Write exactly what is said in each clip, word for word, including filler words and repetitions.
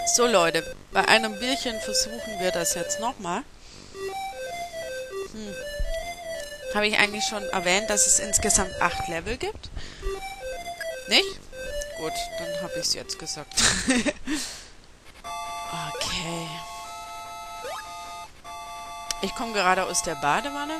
So Leute, bei einem Bierchen versuchen wir das jetzt nochmal. Hm. Habe ich eigentlich schon erwähnt, dass es insgesamt acht Level gibt? Nicht? Gut, dann habe ich es jetzt gesagt. Okay. Ich komme gerade aus der Badewanne.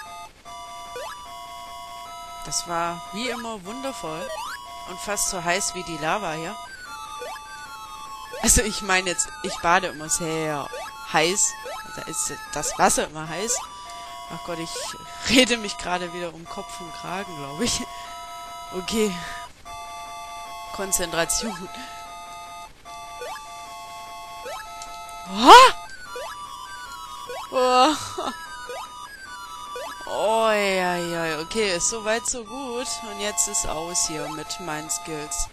Das war wie immer wundervoll und fast so heiß wie die Lava hier. Also ich meine jetzt, ich bade immer sehr heiß. Da ist das Wasser immer heiß. Ach Gott, ich rede mich gerade wieder um Kopf und Kragen, glaube ich. Okay. Konzentration. Oh! Oh! Oh, ja, ja, okay, ist soweit so gut. Und jetzt ist aus hier mit meinen Skills.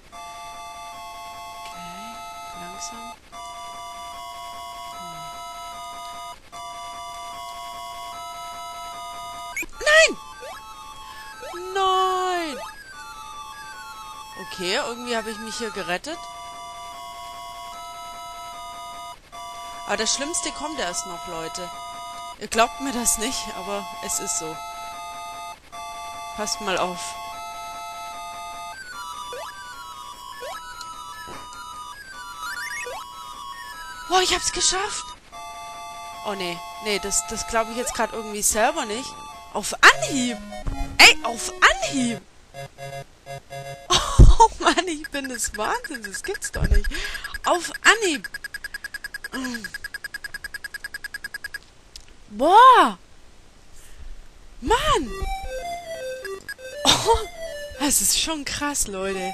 Okay, langsam. Nein! Nein! Okay, irgendwie habe ich mich hier gerettet. Aber das Schlimmste kommt erst noch, Leute. Ihr glaubt mir das nicht, aber es ist so. Passt mal auf. Oh, ich hab's geschafft. Oh, nee. Nee, das, das glaube ich jetzt gerade irgendwie selber nicht. Auf Anhieb. Ey, auf Anhieb. Oh, Mann, ich bin des Wahnsinns. Das gibt's doch nicht. Auf Anhieb. Boah! Mann! Oh, das ist schon krass, Leute.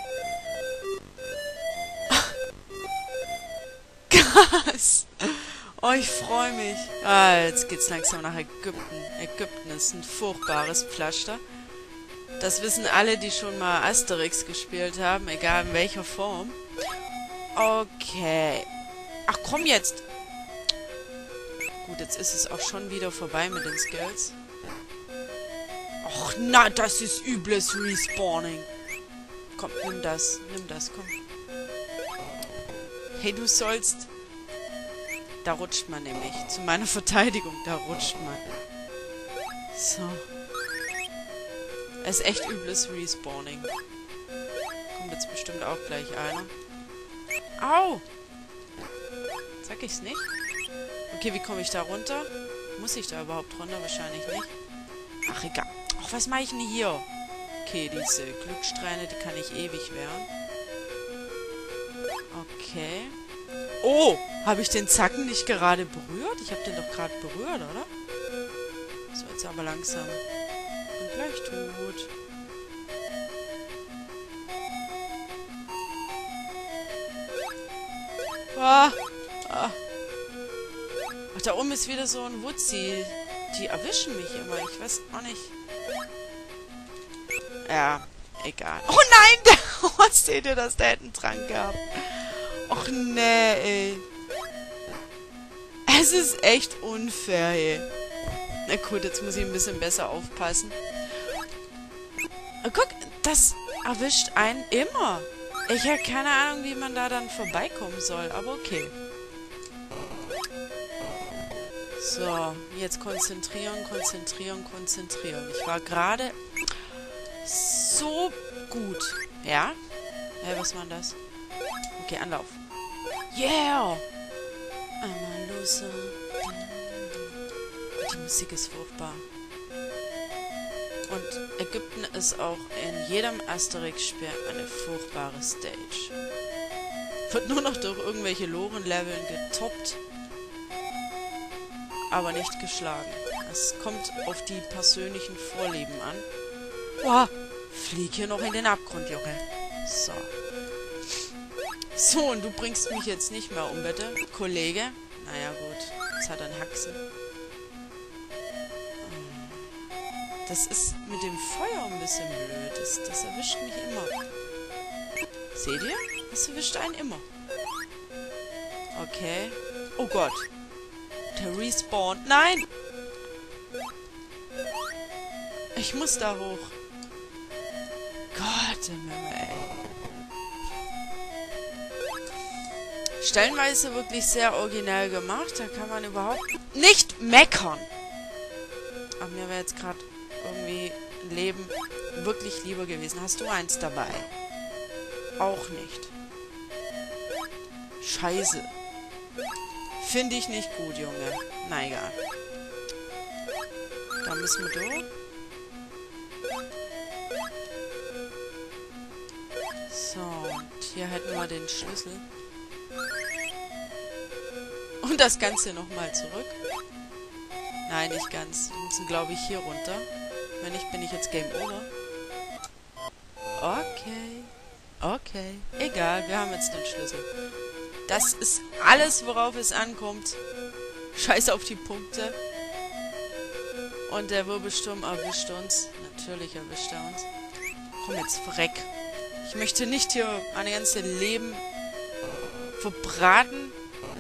Krass! Oh, ich freue mich. Ah, jetzt geht's langsam nach Ägypten. Ägypten ist ein furchtbares Pflaster. Das wissen alle, die schon mal Asterix gespielt haben, egal in welcher Form. Okay. Ach, komm jetzt! Gut, jetzt ist es auch schon wieder vorbei mit den Skills. Och, na, das ist übles Respawning. Komm, nimm das. Nimm das, komm. Hey, du sollst... Da rutscht man nämlich. Zu meiner Verteidigung, da rutscht man. So. Es ist echt übles Respawning. Kommt jetzt bestimmt auch gleich einer. Au! Sag ich's nicht? Okay, wie komme ich da runter? Muss ich da überhaupt runter? Wahrscheinlich nicht. Ach, egal. Ach, was mache ich denn hier? Okay, diese Glückssträhne, die kann ich ewig wehren. Okay. Oh! Habe ich den Zacken nicht gerade berührt? Ich habe den doch gerade berührt, oder? So, jetzt aber langsam. Und gleich tot. Ah! Ah! Ach, da oben ist wieder so ein Wutzi. Die erwischen mich immer. Ich weiß auch nicht. Ja, egal. Oh nein! Der, oh, seht ihr das? Der hätte einen Trank gehabt. Och nee, ey. Es ist echt unfair, ey. Na gut, jetzt muss ich ein bisschen besser aufpassen. Guck, das erwischt einen immer. Ich habe keine Ahnung, wie man da dann vorbeikommen soll, aber okay. So, jetzt konzentrieren, konzentrieren, konzentrieren. Ich war gerade so gut. Ja? Hä, was war denn das? Okay, Anlauf. Yeah! Einmal los. Die Musik ist furchtbar. Und Ägypten ist auch in jedem Asterix-Spiel eine furchtbare Stage. Wird nur noch durch irgendwelche Loren-Leveln getoppt, aber nicht geschlagen. Es kommt auf die persönlichen Vorlieben an. Boah, flieg hier noch in den Abgrund, Junge. So. So, und du bringst mich jetzt nicht mehr um, bitte, Kollege. Naja, gut. Jetzt hat er einen Haxen. Das ist mit dem Feuer ein bisschen blöd. Das, das erwischt mich immer. Seht ihr? Das erwischt einen immer. Okay. Oh Gott. Der Respawn. Nein! Ich muss da hoch. Gott im Himmel, ey. stellenweise wirklich sehr originell gemacht. Da kann man überhaupt nicht meckern. Aber mir wäre jetzt gerade irgendwie ein Leben wirklich lieber gewesen. Hast du eins dabei? Auch nicht. Scheiße. Finde ich nicht gut, Junge. Na egal. Da müssen wir durch. So, und hier hätten wir den Schlüssel. Und das Ganze nochmal zurück. Nein, nicht ganz. Wir müssen, glaube ich, hier runter. Wenn nicht, bin ich jetzt Game Over. Okay. Okay. Egal, wir haben jetzt den Schlüssel. Das ist alles, worauf es ankommt. Scheiß auf die Punkte. Und der Wirbelsturm erwischt uns. Natürlich erwischt er uns. Komm jetzt, Freck. Ich möchte nicht hier mein ganzes Leben verbraten.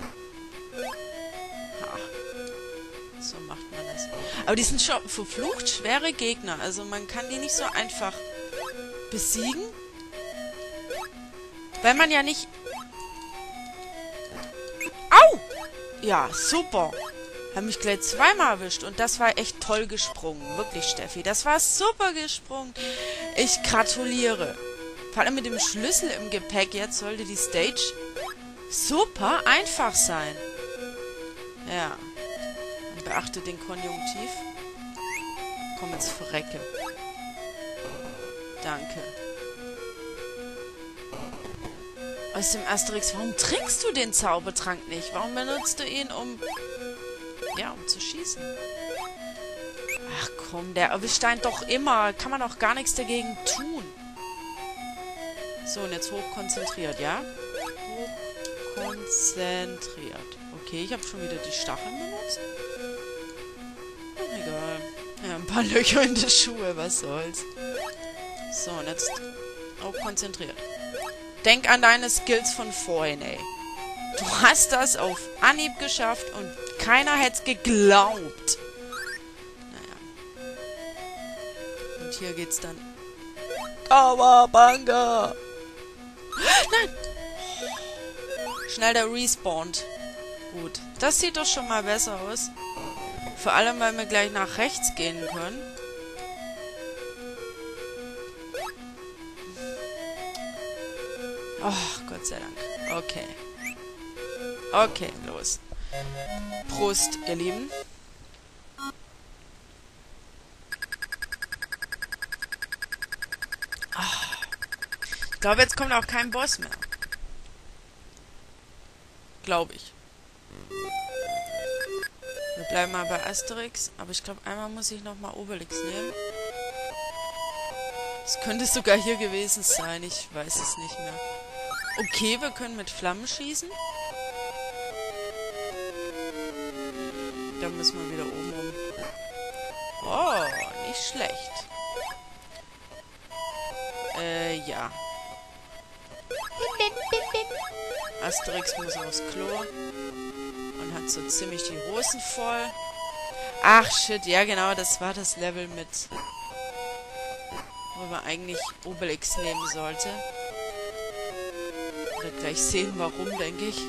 Ha. So macht man das. Aber die sind schon verflucht schwere Gegner. Also man kann die nicht so einfach besiegen. Weil man ja nicht... Au! Ja, super. Haben mich gleich zweimal erwischt. Und das war echt toll gesprungen. Wirklich, Steffi. Das war super gesprungen. Ich gratuliere. Vor allem mit dem Schlüssel im Gepäck. Jetzt sollte die Stage super einfach sein. Ja. Und beachte den Konjunktiv. Komm jetzt, verrecke. Danke. Aus dem Asterix, warum trinkst du den Zaubertrank nicht? Warum benutzt du ihn, um... Ja, um zu schießen? Ach komm, der erwischt einen doch immer. Kann man auch gar nichts dagegen tun. So, und jetzt hochkonzentriert, ja? Hochkonzentriert. Okay, ich habe schon wieder die Stacheln benutzt. Ach, egal. Ja, ein paar Löcher in die Schuhe, was soll's. So, und jetzt hochkonzentriert. Denk an deine Skills von vorhin, ey. Du hast das auf Anhieb geschafft und keiner hätte es geglaubt. Naja. Und hier geht's dann... Kawabanga! Nein! Schnell der respawnt. Gut. Das sieht doch schon mal besser aus. Vor allem, weil wir gleich nach rechts gehen können. Oh, Gott sei Dank. Okay. Okay, los. Prost, ihr Lieben. Oh. Ich glaube, jetzt kommt auch kein Boss mehr. Glaube ich. Wir bleiben mal bei Asterix. Aber ich glaube, einmal muss ich nochmal Obelix nehmen. Es könnte sogar hier gewesen sein. Ich weiß es nicht mehr. Okay, wir können mit Flammen schießen. Da müssen wir wieder oben rum. Oh, nicht schlecht. Äh, ja. Asterix muss aufs Klo. Und hat so ziemlich die Hosen voll. Ach, shit, ja genau, das war das Level mit... wo man eigentlich Obelix nehmen sollte. Wir gleich sehen, warum, denke ich.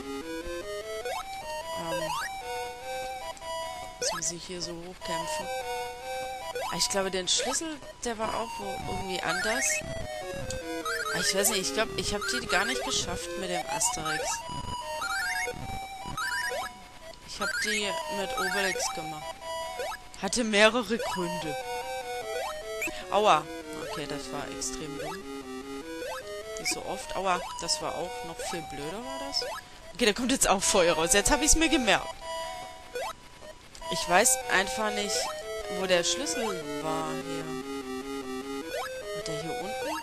Ähm, muss man sich hier so hochkämpfen. Ich glaube, den Schlüssel, der war auch irgendwie anders. Ich weiß nicht, ich glaube, ich habe die gar nicht geschafft mit dem Asterix. Ich habe die mit Obelix gemacht. Hatte mehrere Gründe. Aua. Okay, das war extrem dumm. Nicht so oft. Aua, das war auch noch viel blöder, war das? Okay, da kommt jetzt auch Feuer raus. Jetzt habe ich es mir gemerkt. Ich weiß einfach nicht, wo der Schlüssel war hier. War der hier unten?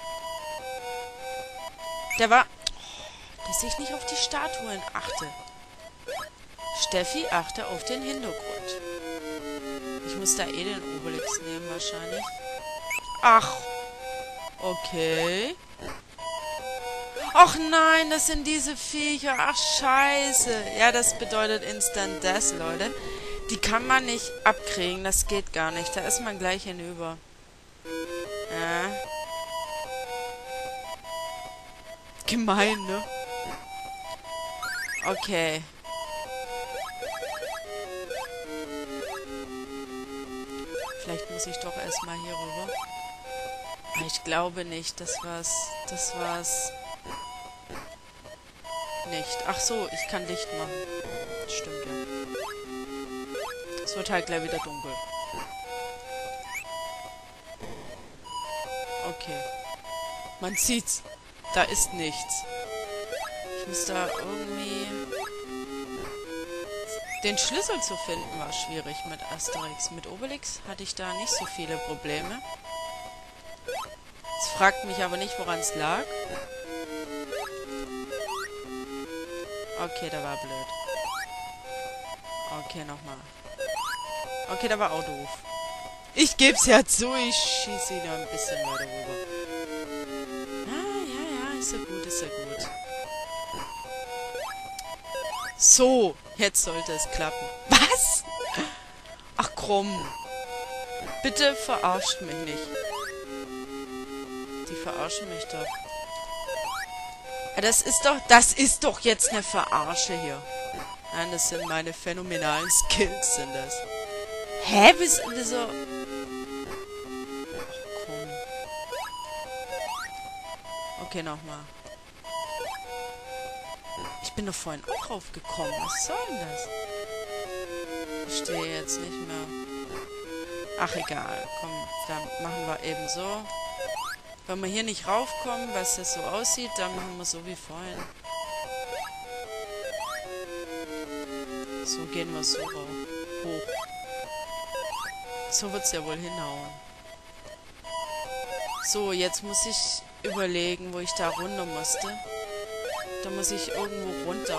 Der war... Oh, dass ich nicht auf die Statuen achte. Steffi, achte auf den Hintergrund. Ich muss da eh den Obelix nehmen wahrscheinlich. Ach. Okay. Ach nein, das sind diese Viecher. Ach, scheiße. Ja, das bedeutet Instant Death, Leute. Die kann man nicht abkriegen. Das geht gar nicht. Da ist man gleich hinüber. Ja. Gemein, ne? Okay. Vielleicht muss ich doch erstmal hier rüber. Ich glaube nicht. Das war's. Das war's. Nicht. Ach so, ich kann Licht machen. Stimmt, ja. Es wird halt gleich wieder dunkel. Okay. Man sieht's. Da ist nichts. Ich muss da irgendwie... Den Schlüssel zu finden war schwierig mit Asterix. Mit Obelix hatte ich da nicht so viele Probleme. Es fragt mich aber nicht, woran es lag. Okay, der war blöd. Okay, nochmal. Okay, der war auch doof. Ich geb's ja zu, ich schieße ihn noch ein bisschen weiter rüber. Ah, ja, ja, ist ja gut, ist ja gut. So, jetzt sollte es klappen. Was? Ach komm. Bitte verarscht mich nicht. Die verarschen mich doch. Ja, das ist doch, das ist doch jetzt eine Verarsche hier. Nein, das sind meine phänomenalen Skills, sind das. Hä? Wieso? wieso? Ach, komm. Okay, nochmal. Ich bin doch vorhin auch raufgekommen. Was soll denn das? Ich stehe jetzt nicht mehr. Ach, egal. Komm, dann machen wir eben so. Wenn wir hier nicht raufkommen, was das so aussieht, dann machen wir so wie vorhin. So gehen wir so rauf. Hoch. So wird's ja wohl hinhauen. So, jetzt muss ich überlegen, wo ich da runter musste. Da muss ich irgendwo runter.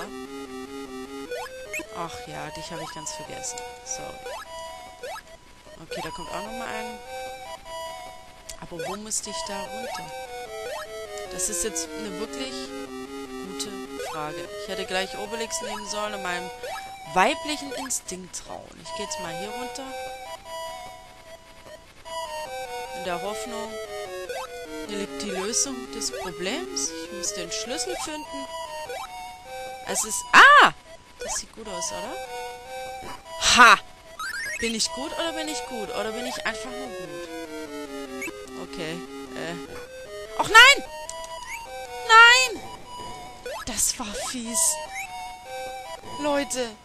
Ach ja, dich habe ich ganz vergessen. Sorry. Okay, da kommt auch nochmal ein. Aber wo musste ich da runter? Das ist jetzt eine wirklich gute Frage. Ich hätte gleich Obelix nehmen sollen und meinem weiblichen Instinkt trauen. Ich gehe jetzt mal hier runter. In der Hoffnung, hier liegt die Lösung des Problems. Ich muss den Schlüssel finden. Es ist... Ah! Das sieht gut aus, oder? Ha! Bin ich gut oder bin ich gut? Oder bin ich einfach nur gut? Okay. Äh. Och nein! Nein! Das war fies. Leute.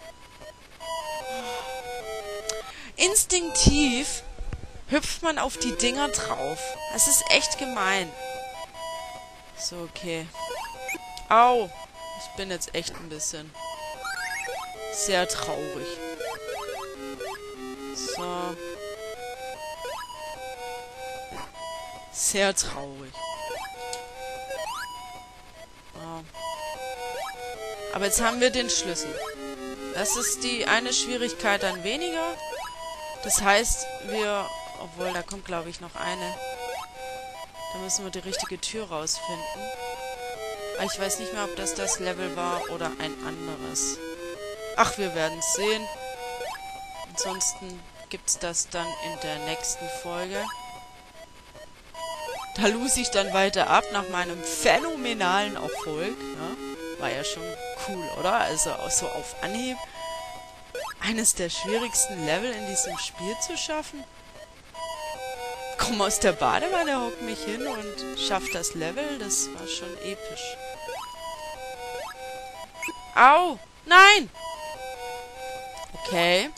Instinktiv hüpft man auf die Dinger drauf. Das ist echt gemein. So, okay. Au. Ich bin jetzt echt ein bisschen sehr traurig. So. Sehr traurig. Oh. Aber jetzt haben wir den Schlüssel. Das ist die eine Schwierigkeit dann weniger. Das heißt, wir... Obwohl, da kommt, glaube ich, noch eine. Da müssen wir die richtige Tür rausfinden. Aber ich weiß nicht mehr, ob das das Level war oder ein anderes. Ach, wir werden es sehen. Ansonsten gibt es das dann in der nächsten Folge. Da lose ich dann weiter ab nach meinem phänomenalen Erfolg. Ne? War ja schon cool, oder? Also auch so auf Anhieb. Eines der schwierigsten Level in diesem Spiel zu schaffen. Komm aus der Badewanne, hock mich hin und schaff das Level. Das war schon episch. Au! Nein! Okay.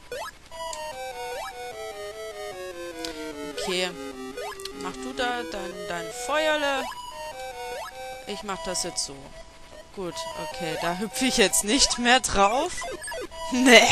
Okay. Mach du da dein, dein Feuerle. Ich mach das jetzt so. Gut, okay. Da hüpfe ich jetzt nicht mehr drauf. Nee.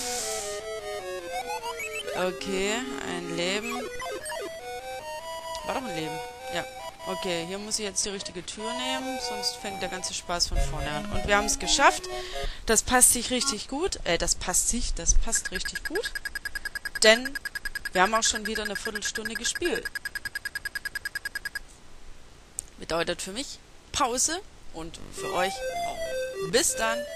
Okay, ein Leben. War doch ein Leben. Ja. Okay, hier muss ich jetzt die richtige Tür nehmen, sonst fängt der ganze Spaß von vorne an. Und wir haben es geschafft. Das passt sich richtig gut. Äh, das passt sich, das passt richtig gut. Denn wir haben auch schon wieder eine Viertelstunde gespielt. Bedeutet für mich Pause und für euch auch. Bis dann.